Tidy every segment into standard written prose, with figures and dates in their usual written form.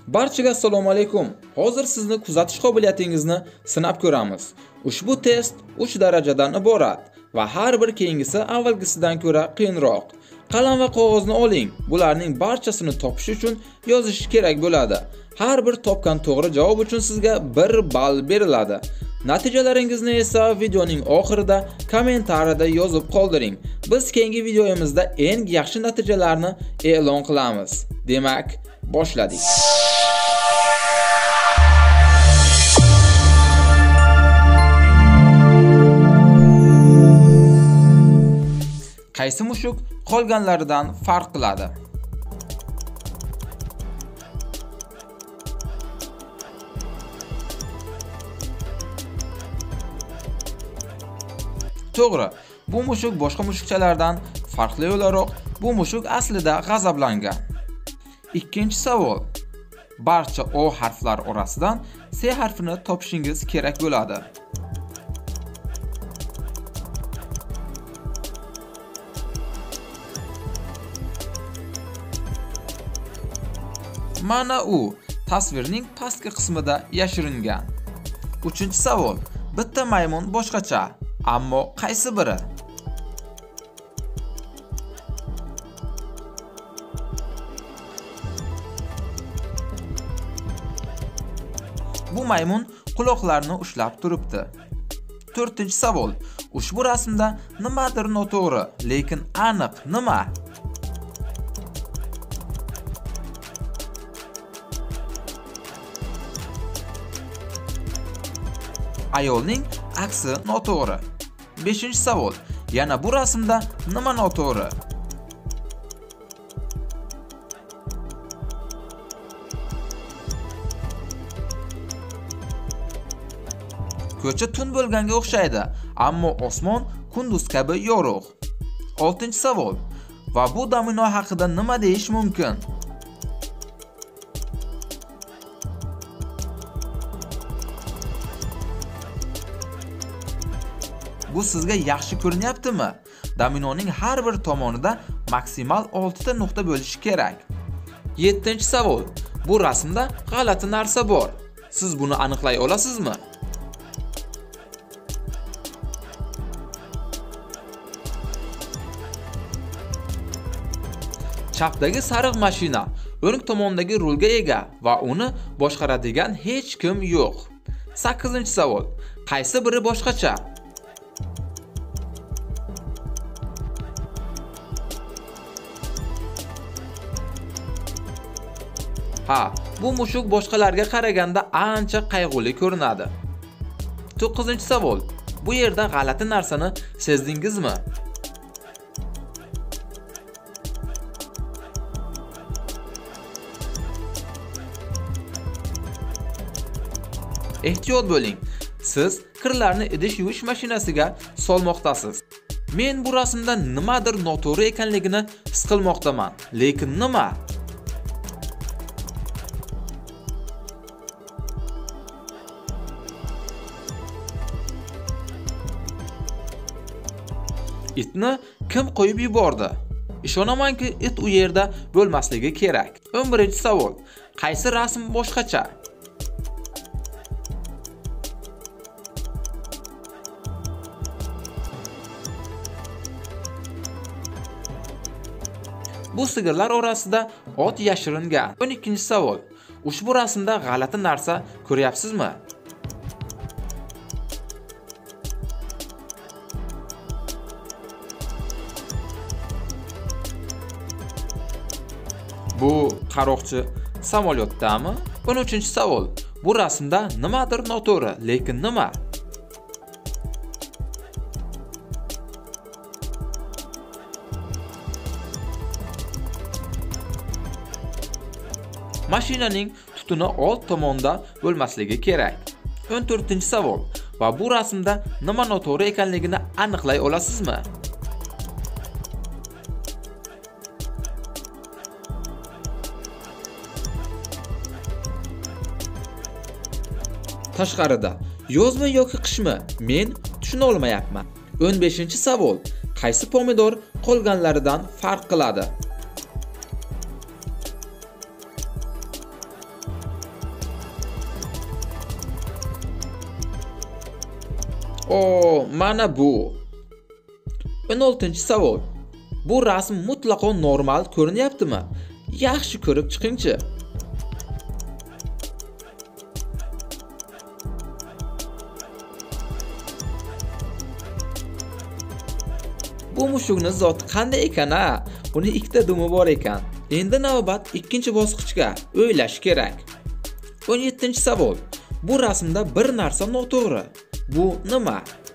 Barchaga assalomu alaykum. Hozir sizni kuzatish qobiliyatingizni sinab ko'ramiz. Ushbu test 3 darajadan iborat va har bir keyingisi avvalgisidan ko'ra qiyinroq. Qalam va qog'ozni oling. Bularning barchasini topish uchun yozish kerak bo'ladi. Har bir topgan to'g'ri javob uchun sizga 1 ball beriladi. Natijalaringizni esa videoning oxirida kommentariyada yozib qoldiring. Biz keyingi videomizda eng yaxshi natijalarni e'lon qilamiz. Demak, boshladik. Qaysi mushuk qolganlaridan farq qiladi? To'g'ri, bu mushuk boshqa mushukchalardan farqli o'laroq, bu mushuk aslida g'azablangan. Ikkinchi savol. Barcha O harflar orasidan S harfini topishingiz kerak bo'ladi. Mana u tasvirning pastki qismida yashiringan. Uchinchi savol. Bitta maymun boshqacha, ammo qaysi biri? Bu maymun quloqlarini ushlab turibdi. To'rtinchi savol. Ushbu rasmda nimadir noto'g'ri, lekin aniq nima? Ayolning aksi noto'g'ri. 5-savol. Yana bu rasmda nima noto'g'ri? Ko'cha tun bo'lganga o'xshaydi, ammo osmon kunduz kabi yorug'. 6-savol. Va bu domino haqida nima deyish mumkin? Bu sizga yaxshi ko'rinyaptimi? Dominoning har bir tomonida maksimal 6 ta nuqta bo'lishi kerak. 7-savol. Bu rasmda g'alati narsa bor. Siz buni aniqlay olasizmi? Chapdagi sariq mashina o'ng tomondagi rulga ega va uni boshqaradigan hech kim yo'q. 8-savol. Qaysi biri boshqacha? Ha, bu mushuk boshqalarga qaraganda ancha qayg'uli ko'rinadi. 9-savol. Bu yerda g'alati narsani sezdingizmi? Ehtiyot bo'ling. Siz kirlarni idish yuvish mashinasiga solmoqdasiz. Men bu rasmda nimadir noto'g'ri ekanligini his qilmoqdaman, lekin nima? Itni kim qo'yib yubordi? Ishonamanki, it u yerda bo'lmasligi kerak. 11-savol. Qaysi rasm boshqacha? Bu sigirlar orasida ot yashiringan. 12-savol. Ushbu rasmda g'alati narsa ko'ryapsizmi? Bu qaroqchi samolyotdami? 13-savol. Bu rasmda nimadir noto'g'ri, lekin nima? Mashinaning tutuni old tomonda bo'lmasligi kerak. 14-savol. Va bu rasmda nima noto'g'ri ekanligini aniqlay olasizmi? Tashqarida yozmi yoki qishmi? Men tushuna olmayapman. 15-savol. Qaysi pomidor qolganlaridan farq qiladi? Mana bu. 16-savol. Bu rasm mutlaqo normal ko'rinyaptimi? Yaxshi ko'rib chiqingchi. Bu mushukning zoti qanday ekan-a? Buni ikkita dumi bor ekan. Endi navbat ikkinchi bosqichga o'ylash kerak. 17-savol. Bu rasmda bir narsa noto'g'ri. Bu nima?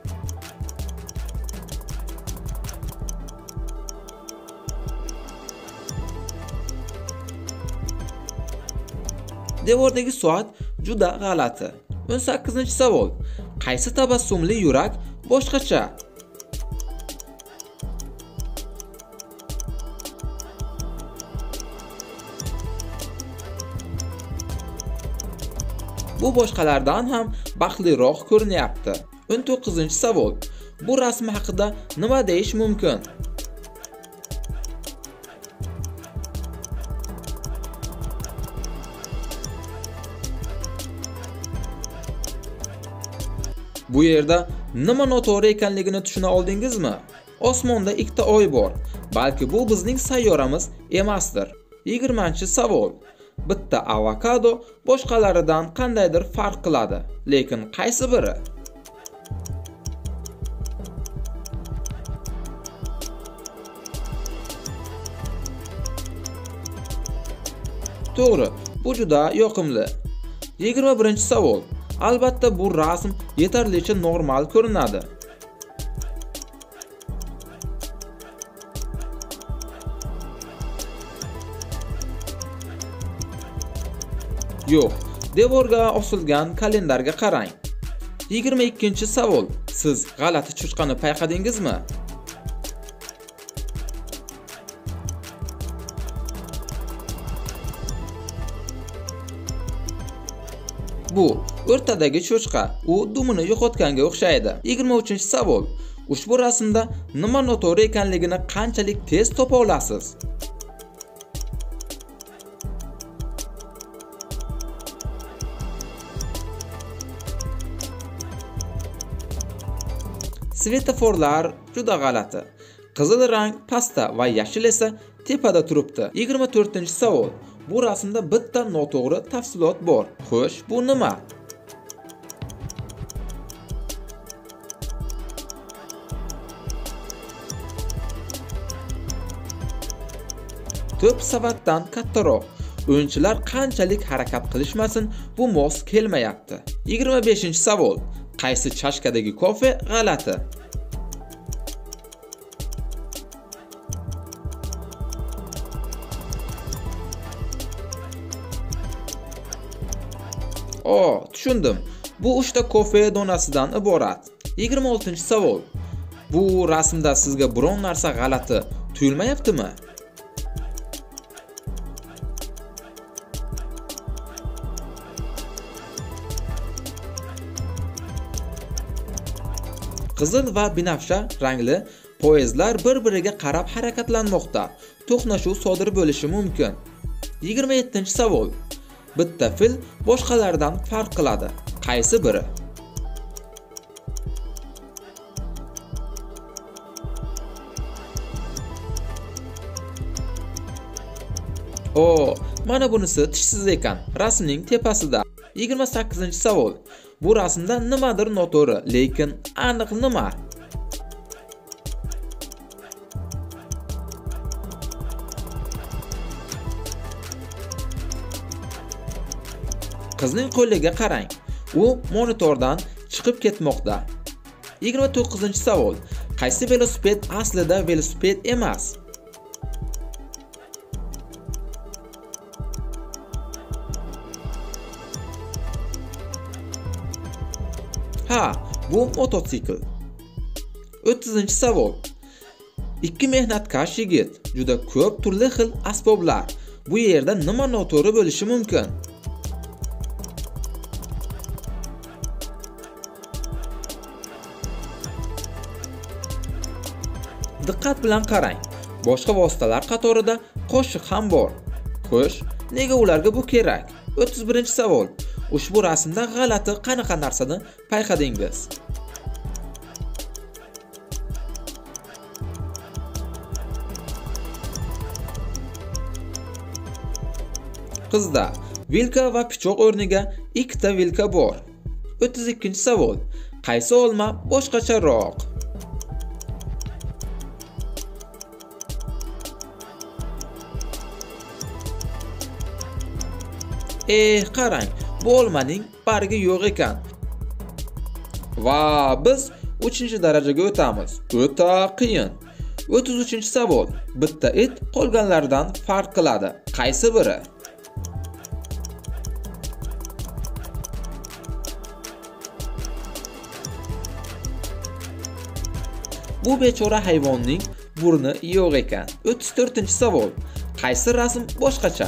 Devordagi soat juda g'alati. 18-savol. Qaysi tabassumli yurak boshqacha? Bu boshqalardan ham baxtliroq ko'rinyapti. 19-savol. Bu rasm haqida nima deyish mumkin? Bu yerda nima noto'g'ri ekanligini tushuna oldingizmi? Osmonda ikkita oy bor. Balki bu bizning sayyoramiz emasdir. 20-savol. Bitta avokado boshqalaridan qandaydir farq qiladi, lekin qaysi biri? To'g'ri, bu juda yoqimli. 21-savol. Albatta bu rasm yetarlicha normal ko'rinadi. Yo'q, devorga osilgan kalendarga qarang. 22-savol. Siz g'alati cho'chqani payqadingizmi? Bu o'rtadagi cho'chqa, u dumini yo'qotganga o'xshaydi. 23-savol. Ushbu rasmda nima noto'g'ri ekanligini qanchalik tez topa olasiz? Svetoforlar juda g'alati. Qizil rang pastda va yashil esa tepada turibdi. 24-savol. Bu rasmda bitta noto'g'ri tafsilot bor. Xo'sh, bu nima? To'p savatdan kattaroq. O'yinchilar qanchalik harakat qilishmasin, bu mos kelmayapti. 25-savol. Qaysi chashkadagi kofe g'alati? Tushundim. Bu 3 ta kofe donasidan iborat. 26-savol. Bu rasmda sizga biron narsa g'alati tuyulmayaptimi? Qizil va binafsha rangli poyezdlar bir-biriga qarab harakatlanmoqda. To'qnashuv sodir bo'lishi mumkin. 27-savol. Bitta fil boshqalardan farq qiladi. Qaysi biri? Mana bunisi tishsiz ekan. Rasmning tepasida. 28-savol. Bu rasmda nimadir noto'g'ri, lekin aniq nima? Qizning qo'liga qarang. U monitordan chiqib ketmoqda. 29-savol. Qaysi velosiped aslida velosiped emas? Bu mototsikl. 30-savol. Ikki mehnatkash yigit, juda ko'p turli xil asboblar. Bu yerda nima noto'g'ri bo'lishi mumkin? Diqqat bilan qarang. Boshqa vositalar qatorida qo'shiq ham bor. Xo'sh, nega ularga bu kerak? 31-savol. Ushbu rasmda g'alati qanaqa narsani payqadingiz? Qizda vilka va pichoq o'rniga ikkita vilka bor. 32-savol. Qaysi olma boshqacharoq? Qarang, bu olmaning bargi yo'q ekan. Va biz 3-darajaga o'tamiz. O'ta qiyin. 33-savol. Bitta it qolganlardan farq qiladi. Qaysi biri? Bu bechora hayvonning burni yo'q ekan. 34-savol. Qaysi rasm boshqacha?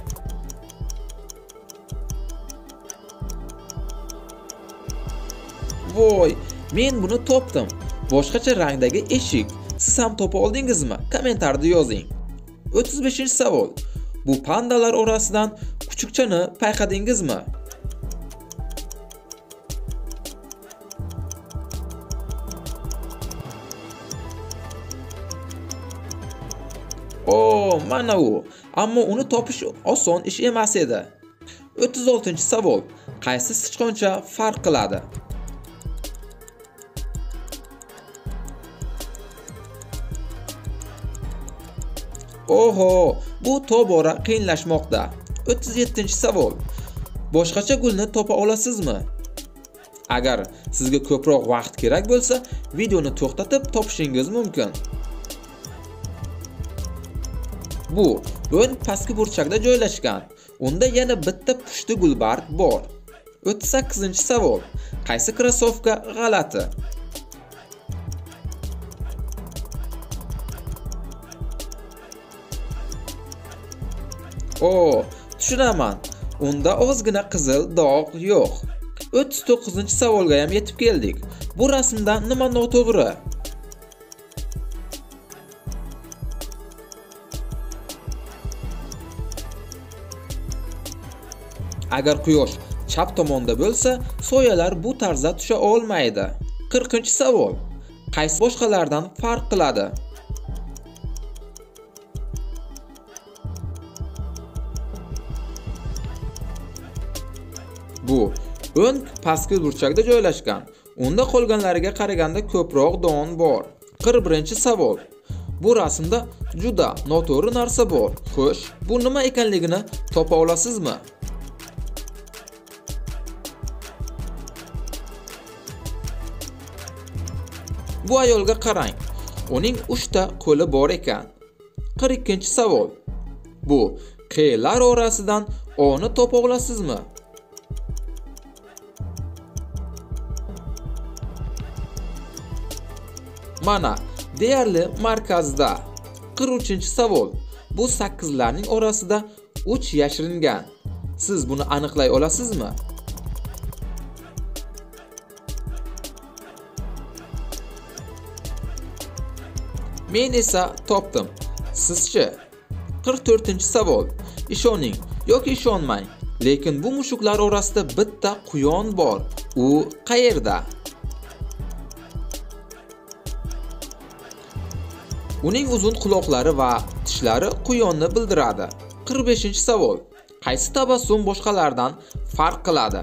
Voy, men buni topdim. Boshqacha rangdagi eshik. Siz ham topa oldingizmi? Kommentarda yozing. 35-savol. Bu pandalar orasidan kuchukchani payqadingizmi? Mana u. Ammo uni topish oson ish emas edi. 36-savol. Qaysi sichqoncha farq qiladi? Bu tobora qiyinlashmoqda. 37-savol. Boshqacha gulni topa olasizmi? Agar sizga ko'proq vaqt kerak bo'lsa, videoni to'xtatib topishingiz mumkin. Bu o'ng pastki burchakda joylashgan. Unda yana bitta pushti gulbarg bor. 38-savol. Qaysi krossovka g'alati? Tushunaman. Unda ozgina qizil dog' yo'q. 39-savolga ham yetib keldik. Bu rasmda nima noto'g'ri? Agar quyosh chap tomonda bo'lsa, soyalar bu tarzda tusha olmaydi. 40-savol. Qaysi boshqalardan farq qiladi? Bu o'ng pastki burchakda joylashgan. Unda qolganlariga qaraganda ko'proq don bor. 41-savol. Bu rasmda juda noto'g'ri narsa bor. Xo'sh, bu nima ekanligini topa olasizmi? Bu ayolga qarang. Uning 3 ta qo'li bor ekan. 42-savol. Bu qiylar orasidan O'ni topa olasizmi? Mana, deyarli markazda. 43-savol. Bu 8larning orasida 3 yashiringan. Siz buni aniqlay olasizmi? Men esa topdim. Sizchi? 44-savol. Ishoning yoki ishonmang, lekin bu mushuklar orasida bitta quyon bor. U qayerda? Uning uzun quloqlari va tishlari quyonni bildiradi. 45-savol. Qaysi tabassum boshqalardan farq qiladi?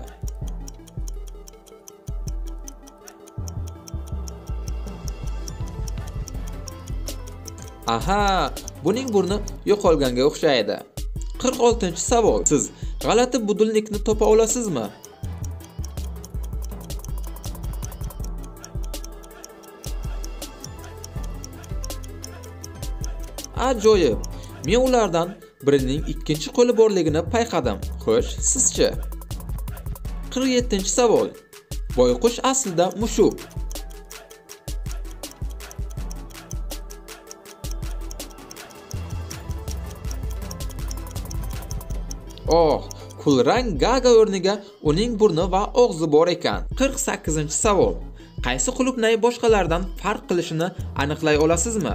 Buning burni yo'qolganga o'xshaydi. 46-savol. Siz g'alati budulnikni topa olasizmi? Ajoyib. Men ulardan birining ikkinchi qo'li borligini payqadim. Xo'sh, sizchi? 47-savol. Boyqush aslida mushuk. Kulrang gaga o'rniga uning burni va og'zi bor ekan. 48-savol. Qaysi qulupnay boshqalardan farq qilishini aniqlay olasizmi?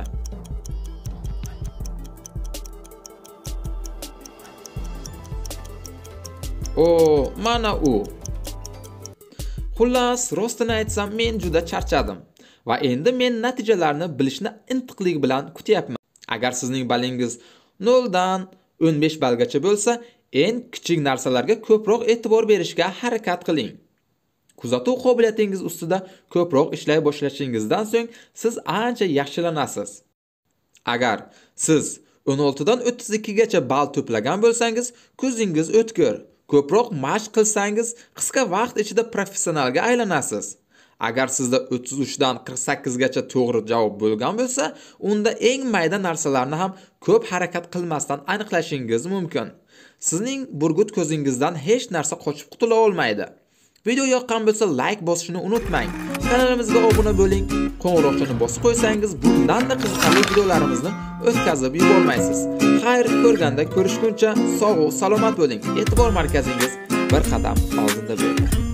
Mana u. Xullas, rostini aytsam, men juda charchadim va endi men natijalarni bilishni intiqlik bilan kutyapman. Agar sizning balingiz 0 dan 15 ballgacha bo'lsa, eng kichik narsalarga ko'proq e'tibor berishga harakat qiling. Kuzatuv qobiliyatingiz ustida ko'proq ishlay boshlashingizdan so'ng siz ancha yaxshilanasiz. Agar siz 16 dan 32 gacha ball to'plagan bo'lsangiz, ko'zingiz o'tkir. Ko'proq mashq qilsangiz, qisqa vaqt ichida professionalga aylanasiz. Agar sizda 33 dan 48 gacha to'g'ri javob bo'lgan bo'lsa, unda eng mayda narsalarni ham ko'p harakat qilmasdan aniqlashingiz mumkin. Sizning burgut ko'zingizdan hech narsa qochib qutula olmaydi. Video yoqqan bo'lsa like bosishni unutmang. Kanalimizga obuna bo'ling. Qo'ng'iroqchani bosib qo'ysangiz, bundan-da qiziqarli videolarimizni o'tkazib yubormaysiz. Xayr, ko'rganda ko'rishguncha sog' va salomat bo'ling. E'tibor markazingiz bir qadam oldinda bo'lsin.